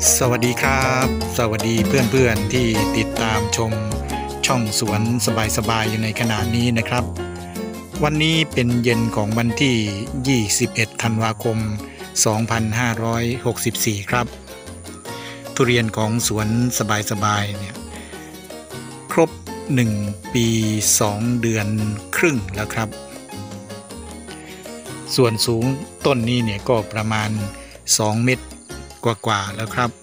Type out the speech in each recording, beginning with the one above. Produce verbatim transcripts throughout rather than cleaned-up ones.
สวัสดีครับสวัสดีเพื่อนๆที่ติดตามชมช่องสวนสบายๆอยู่ในขณะนี้นะครับวันนี้เป็นเย็นของวันที่ยี่สิบเอ็ดธันวาคมสองพันห้าร้อยหกสิบสี่ครับทุเรียนของสวนสบายๆเนี่ยครบหนึ่งปีสองเดือนครึ่งแล้วครับส่วนสูงต้นนี้เนี่ยก็ประมาณสองเมตรกว่าๆแล้วครับ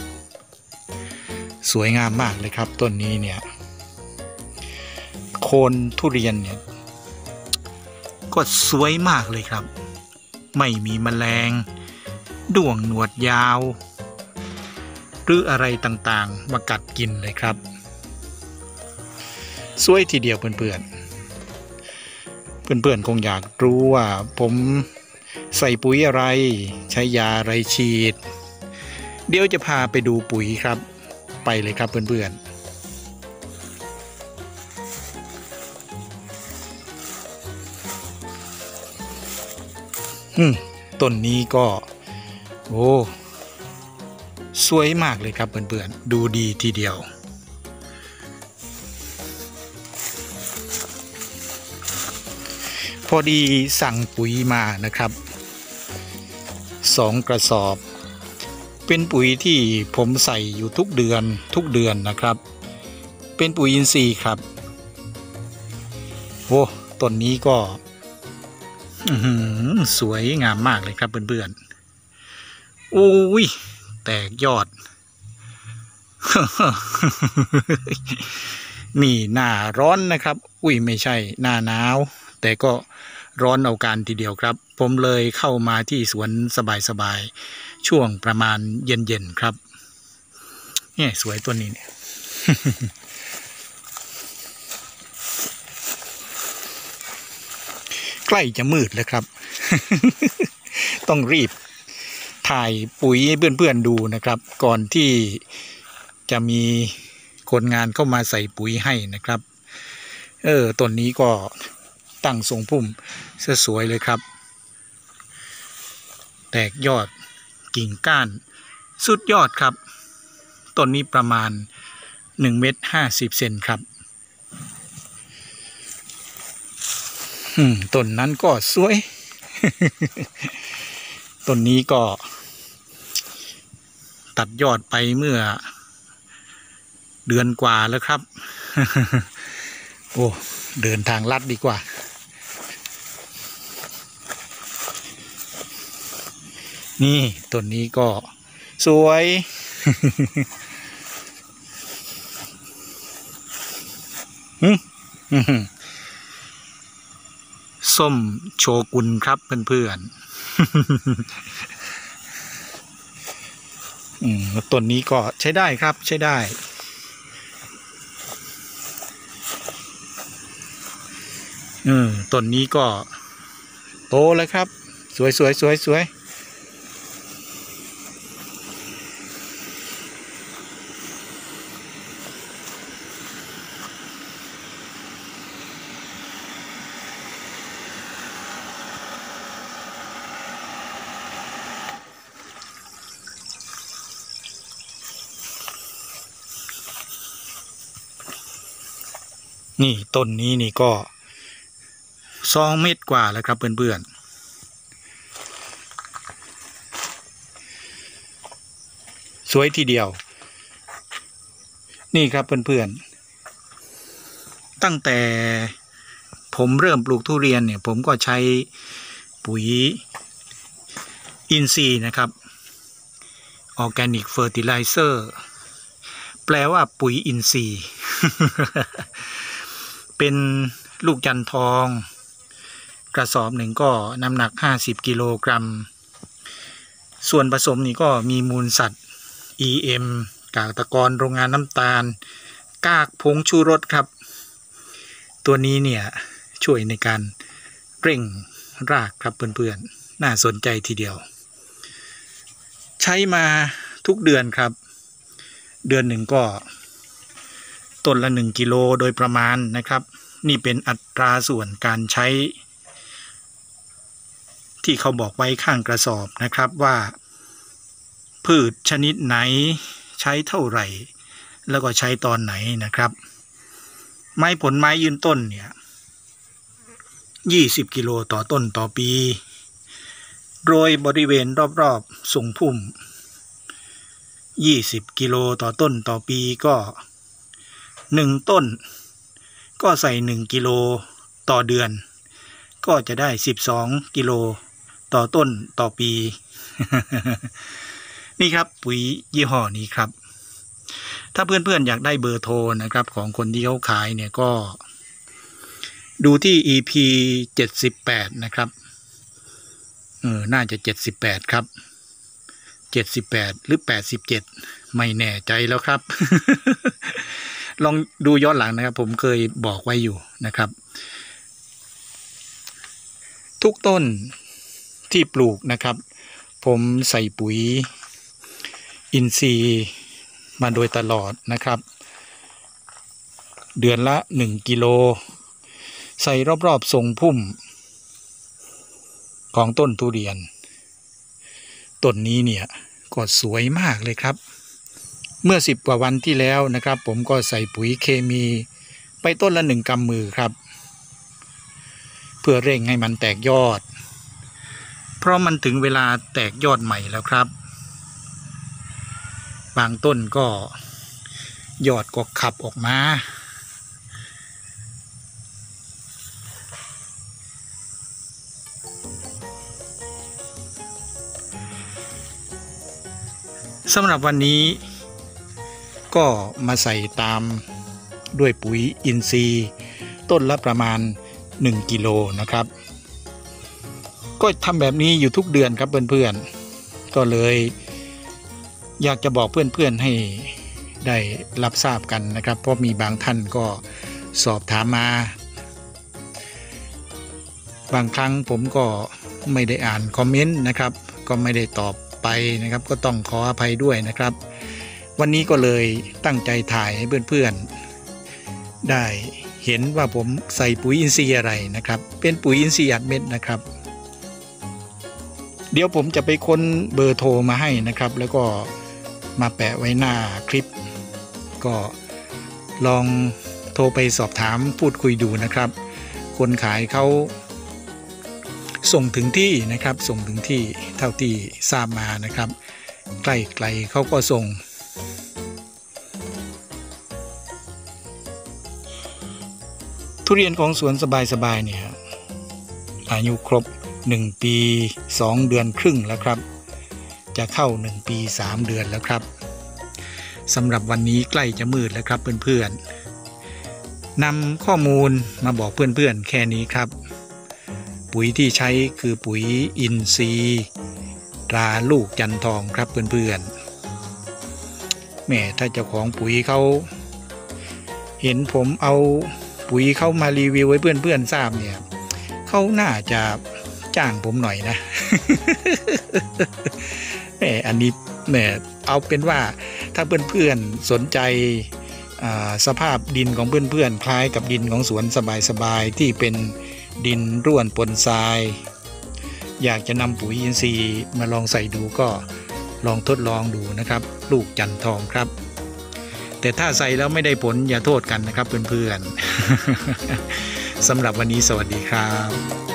สวยงามมากเลยครับต้นนี้เนี่ยโคนทุเรียนเนี่ยก็สวยมากเลยครับไม่มีแมลงด้วงหนวดยาวหรืออะไรต่างๆมากัดกินเลยครับสวยทีเดียวเพื่อนๆเพื่อนๆคงอยากรู้ว่าผมใส่ปุ๋ยอะไรใช้ยาอะไรฉีดเดี๋ยวจะพาไปดูปุ๋ยครับไปเลยครับเพื่อนๆอืมต้นนี้ก็โอ้สวยมากเลยครับเพื่อนๆดูดีทีเดียวพอดีสั่งปุ๋ยมานะครับสองกระสอบเป็นปุ๋ยที่ผมใส่อยู่ทุกเดือนทุกเดือนนะครับเป็นปุ๋ยอินทรีย์ครับโอ้ต้นนี้ก็สวยงามมากเลยครับเพื่อนๆโอ้ยแตกยอด นี่หน้าร้อนนะครับอุ้ยไม่ใช่หน้าหนาวแต่ก็ร้อนเอาการทีเดียวครับผมเลยเข้ามาที่สวนสบายๆช่วงประมาณเย็นๆครับเนี่ยสวยตัวนี้เนี่ย ใกล้จะมืดแล้วครับ ต้องรีบถ่ายปุ๋ยเพื่อนๆดูนะครับก่อนที่จะมีคนงานเข้ามาใส่ปุ๋ยให้นะครับเออต้นนี้ก็ตั้งทรงพุ่มสวยเลยครับแตกยอดกิ่งก้านสุดยอดครับต้นนี้ประมาณหนึ่งเมตรห้าสิบเซนครับต้นนั้นก็สวย ต้นนี้ก็ตัดยอดไปเมื่อเดือนกว่าแล้วครับ โอ้เดินทางลัดดีกว่านี่ต้นนี้ก็สวย ส้มโชกุนครับเพื่อนๆต้นนี้ก็ใช้ได้ครับใช้ได้อืมต้นนี้ก็โตแล้วครับสวยสวยสวยสวยนี่ต้นนี้นี่ก็สองเมตรกว่าแล้วครับเพื่อนๆสวยทีเดียวนี่ครับเพื่อนๆตั้งแต่ผมเริ่มปลูกทุเรียนเนี่ยผมก็ใช้ปุ๋ยอินทรีย์นะครับออร์แกนิกเฟอร์ติไลเซอร์แปลว่าปุ๋ยอินทรีย์ เป็นลูกจันทองกระสอบหนึ่งก็น้ำหนักห้าสิบกิโลกรัมส่วนผสมนี่ก็มีมูลสัตว์ อี เอ็ม กากตะกอนโรงงานน้ำตาลกากผงชูรสครับตัวนี้เนี่ยช่วยในการเร่งรากครับเพื่อนๆน่าสนใจทีเดียวใช้มาทุกเดือนครับเดือนหนึ่งก็ต้นละหนึ่งกิโลโดยประมาณนะครับนี่เป็นอัตราส่วนการใช้ที่เขาบอกไว้ข้างกระสอบนะครับว่าพืชชนิดไหนใช้เท่าไหร่แล้วก็ใช้ตอนไหนนะครับไม้ผลไม้ยืนต้นเนี่ยยี่สิบกิโลต่อต้นต่อปีโดยบริเวณรอบๆทรงพุ่มยี่สิบกิโลต่อต้นต่อปีก็หนึ่งต้นก็ใส่หนึ่งกิโลต่อเดือนก็จะได้สิบสองกิโลต่อต้นต่อปี นี่ครับปุ๋ยยี่ห้อนี้ครับถ้าเพื่อนๆอยากได้เบอร์โทรนะครับของคนที่เขาขายเนี่ยก็ดูที่ อี พี เจ็ดสิบแปดนะครับเออน่าจะเจ็ดสิบแปดครับเจ็ดสิบแปดหรือแปดสิบเจ็ดไม่แน่ใจแล้วครับ ลองดูย้อนหลังนะครับผมเคยบอกไว้อยู่นะครับทุกต้นที่ปลูกนะครับผมใส่ปุ๋ยอินทรีย์มาโดยตลอดนะครับเดือนละหนึ่งกิโลใส่รอบๆทรงพุ่มของต้นทุเรียนต้นนี้เนี่ยก็สวยมากเลยครับเมื่อสิบกว่าวันที่แล้วนะครับผมก็ใส่ปุ๋ยเคมีไปต้นละหนึ่งกำมือครับเพื่อเร่งให้มันแตกยอดเพราะมันถึงเวลาแตกยอดใหม่แล้วครับบางต้นก็ยอดก็ขับออกมาสำหรับวันนี้ก็มาใส่ตามด้วยปุ๋ยอินทรีย์ต้นละประมาณหนึ่งกิโลนะครับก็ทำแบบนี้อยู่ทุกเดือนครับเพื่อนๆก็เลยอยากจะบอกเพื่อนๆให้ได้รับทราบกันนะครับเพราะมีบางท่านก็สอบถามมาบางครั้งผมก็ไม่ได้อ่านคอมเมนต์นะครับก็ไม่ได้ตอบไปนะครับก็ต้องขออภัยด้วยนะครับวันนี้ก็เลยตั้งใจถ่ายให้เพื่อนๆได้เห็นว่าผมใส่ปุ๋ยอินทรีย์อะไรนะครับเป็นปุ๋ยอินทรีย์อัดเม็ดนะครับเดี๋ยวผมจะไปค้นเบอร์โทรมาให้นะครับแล้วก็มาแปะไว้หน้าคลิปก็ลองโทรไปสอบถามพูดคุยดูนะครับคนขายเขาส่งถึงที่นะครับส่งถึงที่เท่าที่ทราบมานะครับใกล้ๆเขาก็ส่งทุเรียนของสวนสบายๆเนี่ยอายุครบหนึ่งปีสองเดือนครึ่งแล้วครับจะเข้าหนึ่งปีสามเดือนแล้วครับสำหรับวันนี้ใกล้จะมืดแล้วครับเพื่อนๆนำข้อมูลมาบอกเพื่อนๆแค่นี้ครับปุ๋ยที่ใช้คือปุ๋ยอินทรีย์ตราลูกจันทองครับเพื่อนๆแม่ถ้าเจ้าของปุ๋ยเขาเห็นผมเอาปุ๋ยเข้ามารีวิวไว้เพื่อนๆทราบเนี่ยเขาน่าจะจ้างผมหน่อยนะ แม่อันนี้แม่เอาเป็นว่าถ้าเพื่อนๆสนใจสภาพดินของเพื่อนๆคล้ายกับดินของสวนสบายๆที่เป็นดินร่วนปนทรายอยากจะนำปุ๋ยอินทรีย์มาลองใส่ดูก็ลองทดลองดูนะครับลูกจันทองครับแต่ถ้าใส่แล้วไม่ได้ผลอย่าโทษกันนะครับเพื่อนๆ สำหรับวันนี้สวัสดีครับ